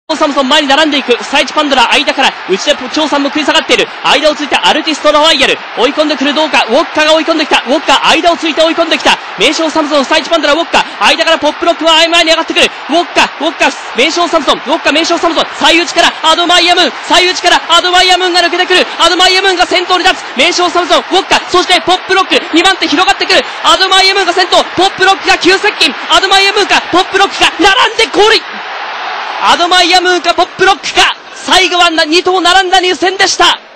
サムソン前に並んでいく。スタイチパンドラ間から内で張さんも食い下がっている。間をついてアルティストロワイヤル追い込んでくる。どうか。ウォッカが追い込んできた。ウォッカ間をついて追い込んできた。名将サムソンスタイチパンドラウォッカ間からポップロックは前に上がってくる。ウォッカ名将サムソンウォッカ名将サムソン最内からアドマイヤムーン最内からアドマイヤムーンが抜けてくる。アドマイヤムーンが先頭に立つ。名将サムソンウォッカそしてポップロック2番手広がってくる。アドマイヤムーンが先頭。ポップロックが急接近。アドマイヤムーンかポップロックか並んでゴール。アドマイヤムーンかポップロックか最後は2頭並んだ入線でした。